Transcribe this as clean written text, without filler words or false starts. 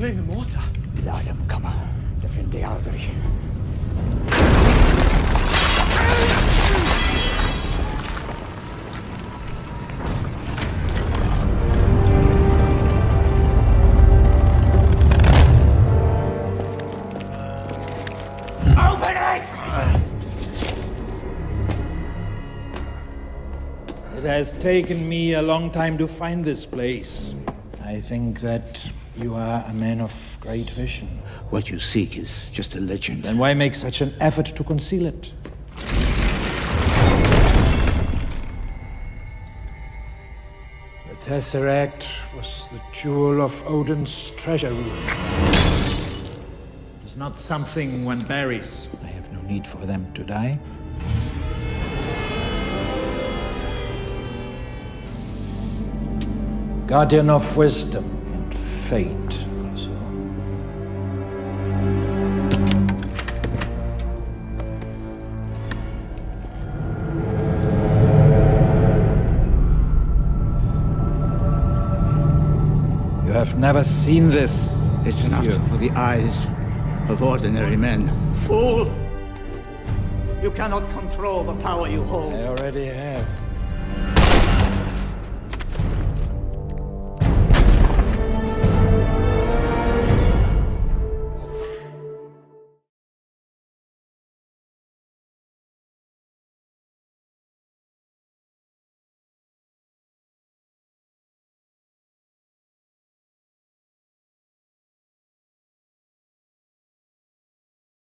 alleen morta. Laat hem komen. Dat vindt hij aldrig. Open it! It has taken me a long time to find this place. I think that you are a man of great vision. What you seek is just a legend. Then why make such an effort to conceal it? The Tesseract was the jewel of Odin's treasure room. It is not something one buries. I have no need for them to die. Guardian of wisdom and fate, also. You have never seen this. It's not for the eyes of ordinary men. Fool! You cannot control the power you hold. I already have.